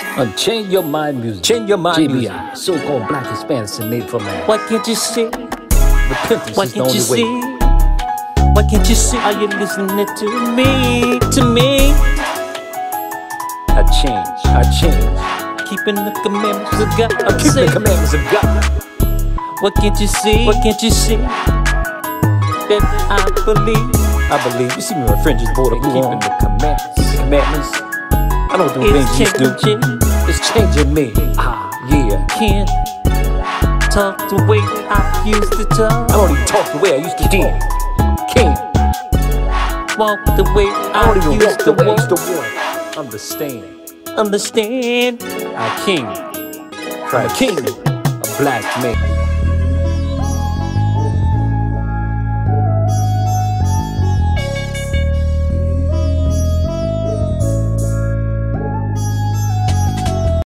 Change your mind music. Change your mind music. JBI, so-called black Hispanics and Native Americans. Why can't you see? Repentance Why is the can't you only see? way. Why can't you see? Are you listening to me? To me? I change. Keeping the commandments of God. I'm keeping the commandments of God. What can't you see? What can't you see? That I believe. You see me, my friend just bought a blue on. Keeping the commandments. Keep the commandments. I don't do things you used to do. It's changing me. Yeah. Can't talk the way I used to talk. I don't even talk the way I used to talk. Can't walk the way I don't even used walk the way I walk. used to walk. Understand. Our king. I'm a king. A black man.